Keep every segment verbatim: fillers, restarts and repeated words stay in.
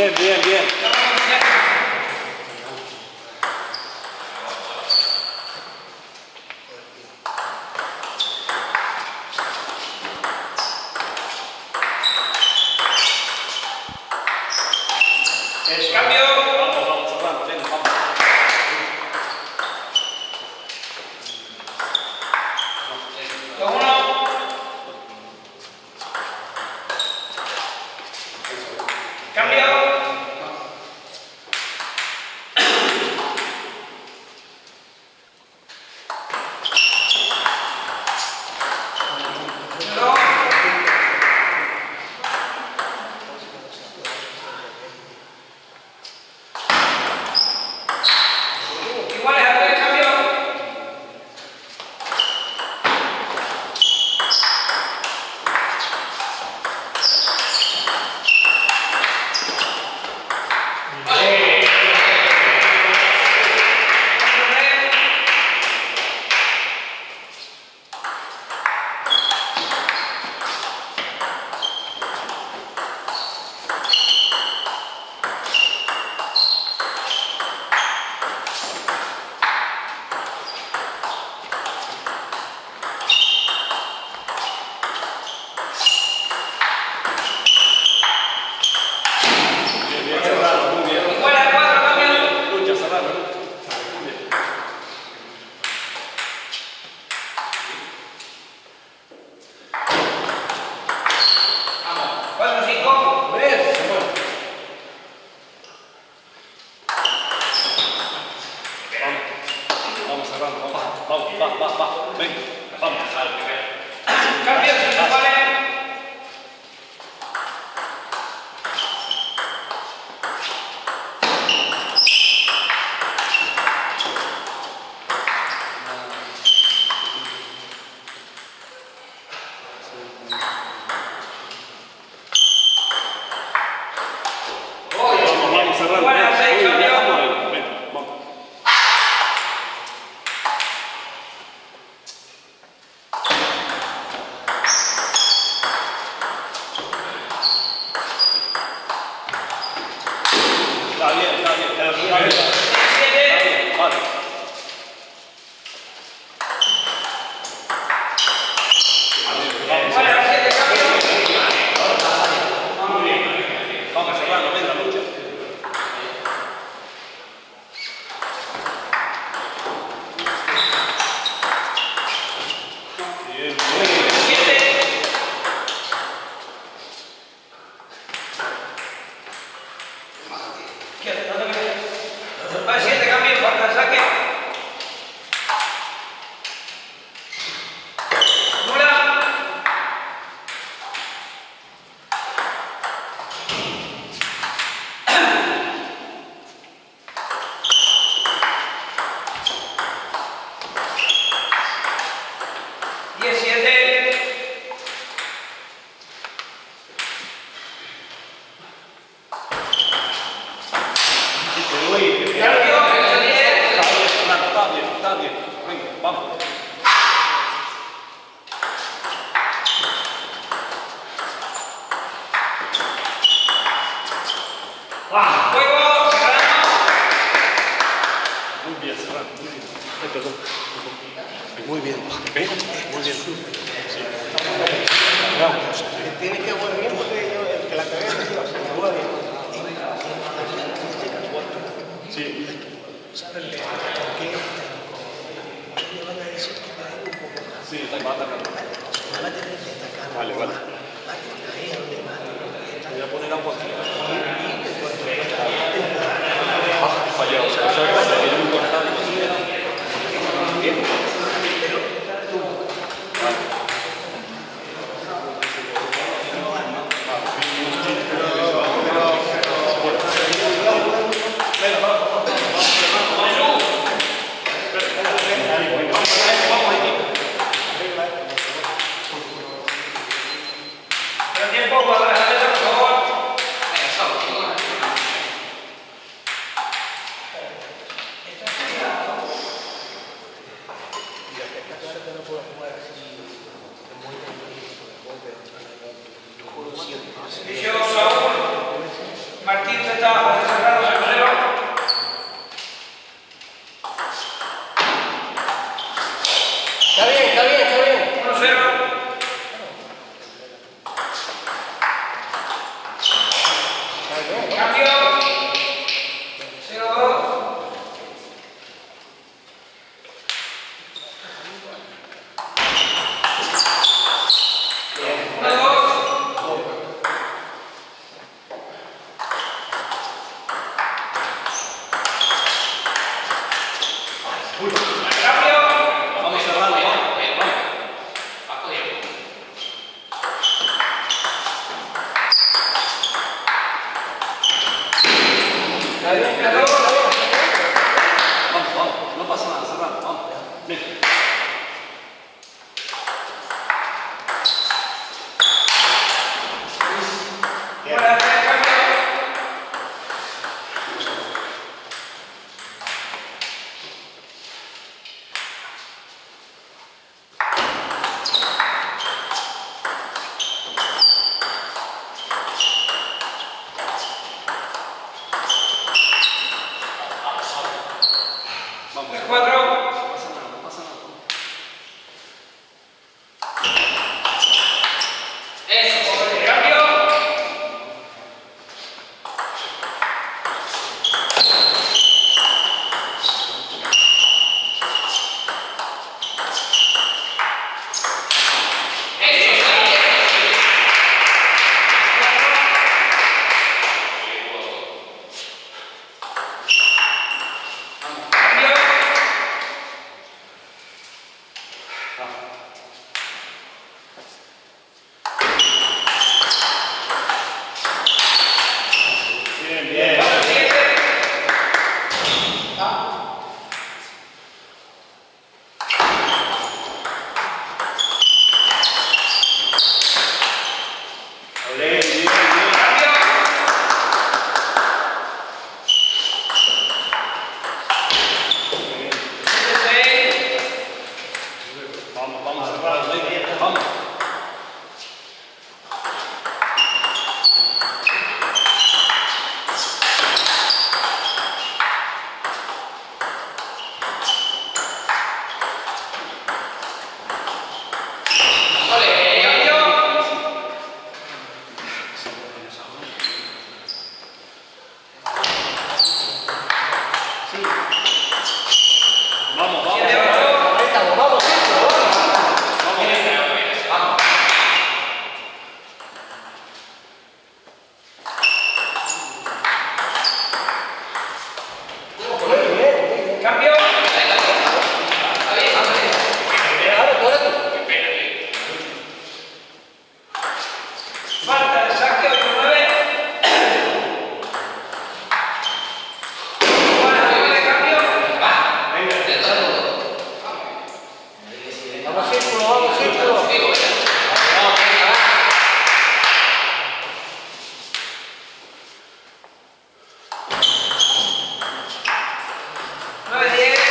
Bien, bien, bien. Es cambio. Vamos, vamos, cerrando, venga, vamos. Dos, uno. Cambio. Vamos, va, va, va, venga, vamos. Cambio, si no vale. Vamos, vamos, cerrando. Bueno, seis, cambio. Venga, vamos. Está bien, está bien, está bien. Está bien, está bien, vale. Bueno, siete, cambio. Muy bien. Vamos cerrando, venga, lucha. Bien, bien. Siete. Vale, siete, cambio, falta el saque. Nula. Diecisiete. Uy, qué Cambio, bien. diez. Está bien, Fernando, está bien, está bien. Venga, vamos. Juego, cerramos. Muy bien, cerrando, muy bien. Ay, perdón, perdón. Muy bien. ¿Eh? Muy bien. Sí. Vamos. Tiene que jugar bien porque yo, el que la cagué, se juega bien. Sí. ¿Saben por qué? Le van a decir que va a ir un poco más. Sí, va a atacar. Va a tener que atacar. Vale, vale. Va a caer donde va. Voy a poner a un poquito. Ah, fallado. O sea, eso es cuando viene un cortado. Pero tiempo, cuando la gente, por favor. dieciocho. Martín se está Vamos, vamos a cerrar, vamos. Vamos, vamos. Ahí estamos, vamos, círculo, vamos. Cambio. Falta de saque ocho nueve. Vamos, círculo, vamos, círculo. nueve diez.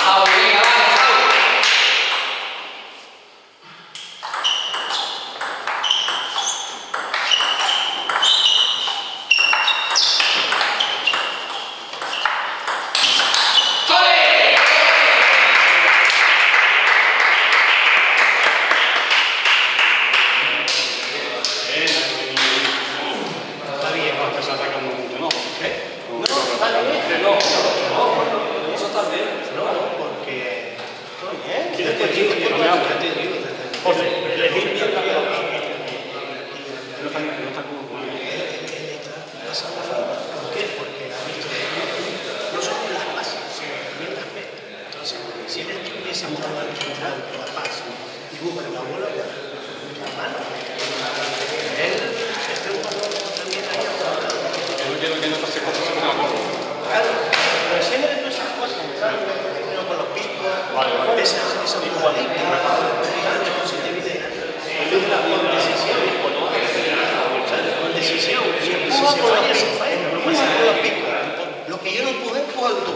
Está bien, no estás atacando mucho, ¿no? ¿Eh? No, está bien. No, no, eso está bien. No, porque estoy bien. ¿Quieres Ya te que digo, te ya diga algo? te digo, ya te digo. José, elegir Él bien la pelota. él No está bien, no está como bien. está pasando falta. ¿Por qué? Porque ha visto no solo las pases, sino también las metas. Entonces, si él estuviese jugando al central la paz y busca la bola, la mano, él este jugador también haya jugado. Yo no quiero que no te hace cosas con la bola. Claro, pero siempre de todas esas cosas, ¿sabes? Primero con los picos, Vale, vale. esas esas jugaditas, no se te olvide nada. Con decisión, ¿sabes? Con decisión. Si si se falla, se falla, no pasa con los picos. Lo que yo no pude, pues tú.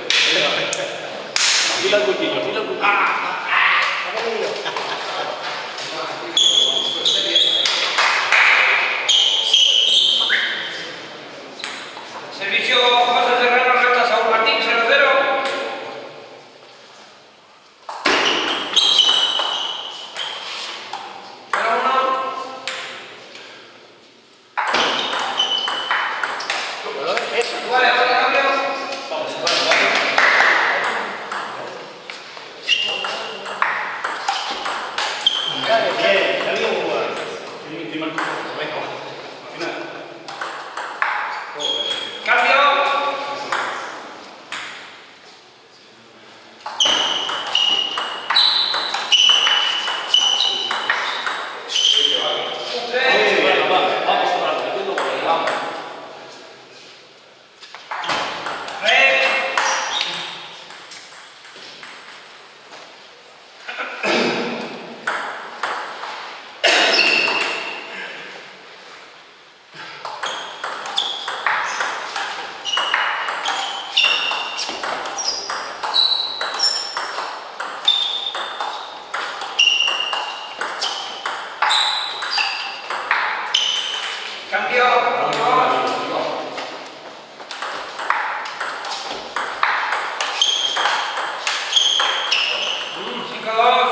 Fila el cuchillo, fila el cuchillo. Servicio José Serrano, recta Saúl Martín, cero cero. cero uno. Vale, vale, cambio. Vamos, vale, vale. Bien, ya bien jugado. Dime el cuchillo, venga, al final. Cambio. Tres. Vamos, vamos, vamos, vamos. Red. Cambio. cinco dos.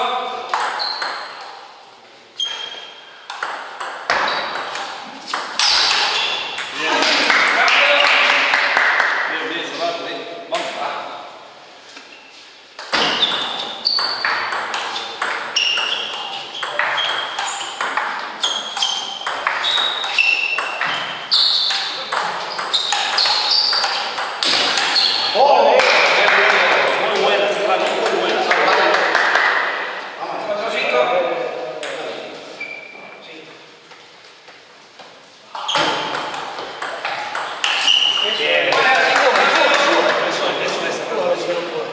Cambio. Bien, bien, cerrado, bien. Vamos, va. ¡Ole! Muy buena, Serrano, muy buena. cuatro cinco. Bien. Buena, cinco, cinco. Eso es, eso es, Serrano.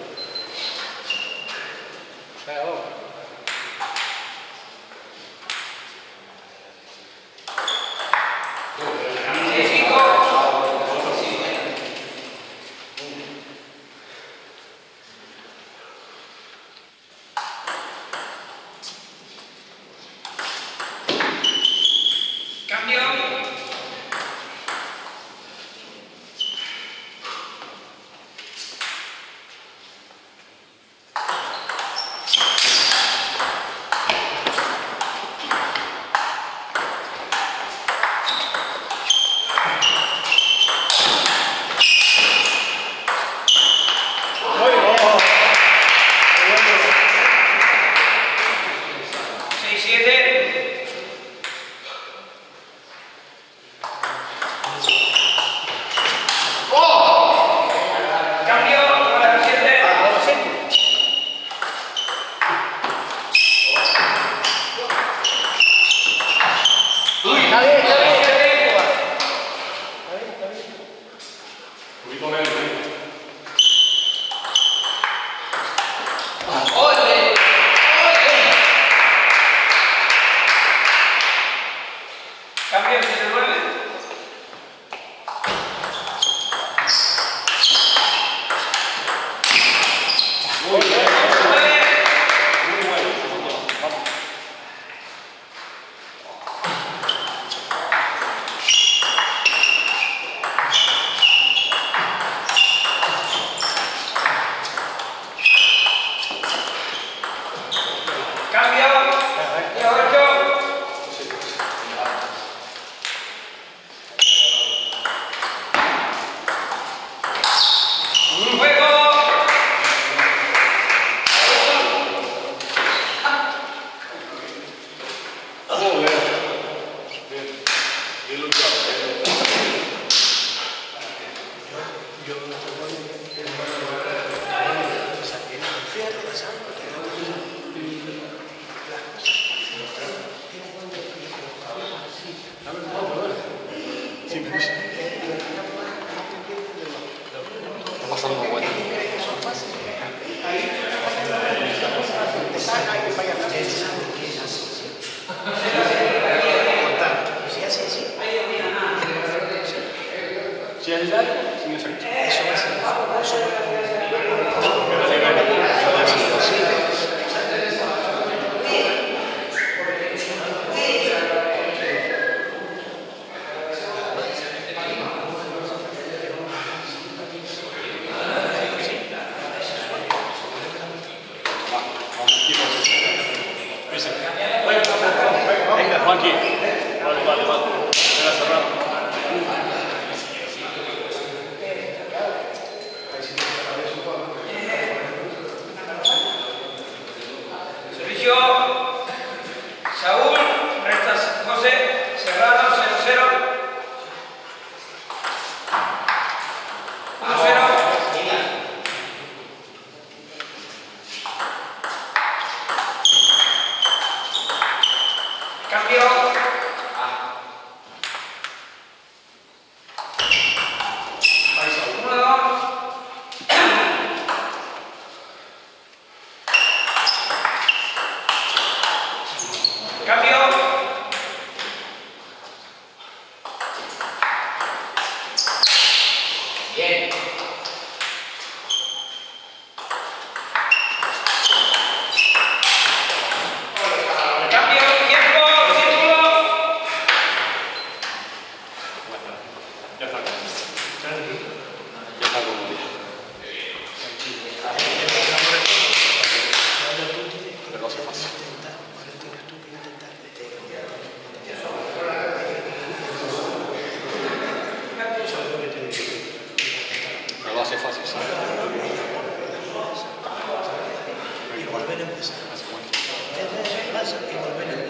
seis cinco. Venga, Juanqui. Vale, vale, vale. Venga, cerrado. Servicio Saúl, restas José, Serrano, cero cero. uno cero. Cambio. uno dos. Cambio. Bien. Cambio, tiempo, círculo. Ya está. Ya está como dije. Pero lo hace fácil. Pero lo hace fácil, ¿sabes? Y volver a empezar. Pasa y volver a empezar.